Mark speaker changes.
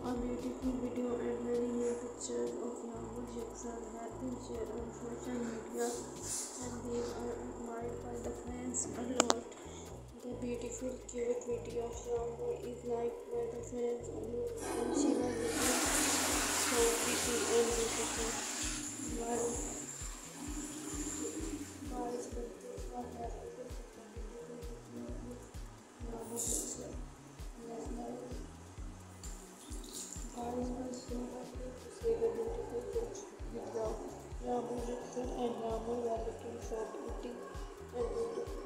Speaker 1: A beautiful video and many new pictures of Yamur Jackson have been shared on social media, and these are admired by the fans a lot. The beautiful, cute video of Yamur is liked by the fans a lot, and she was looking so pretty and beautiful. While boys confused what happened to the beautiful video of Yamur Jackson. Last night, guys were so happy to see the beautiful video. Ramu Jackson and Ramu were looking so pretty and beautiful.